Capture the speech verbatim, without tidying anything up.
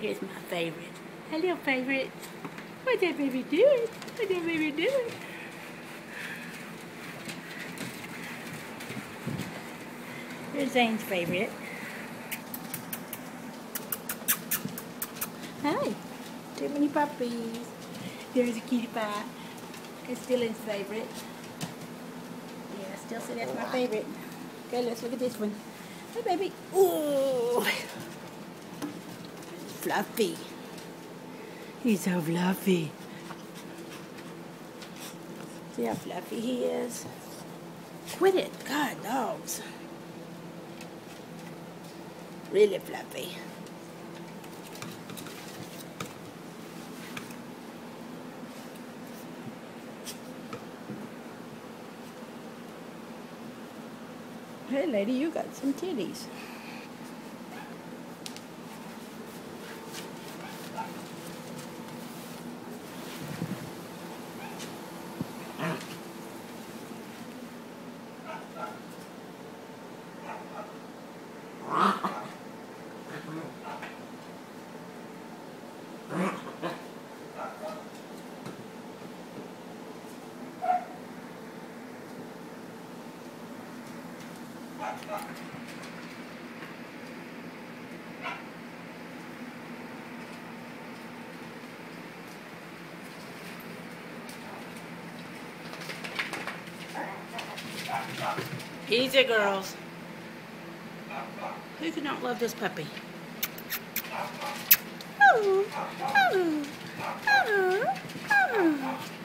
Here's my favorite. Hello, favorite. What's that baby doing? What's that baby doing? Here's Zane's favorite. Hi. Too many puppies. There's a kitty pie. It's Dylan's favorite. Yeah, I still say that's my favorite. Okay, let's look at this one. Hey, baby. Ooh. Fluffy. He's so fluffy. See how fluffy he is? Quit it. God, dogs. Really fluffy. Hey, lady, you got some titties. Easy, girls. Who could not love this puppy? Oh, oh, oh, oh.